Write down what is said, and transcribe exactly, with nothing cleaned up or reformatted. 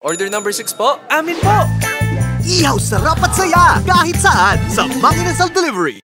Order number six po. Amin po! Ihaw, sarap at saya kahit saan sa Mang Inasal Delivery.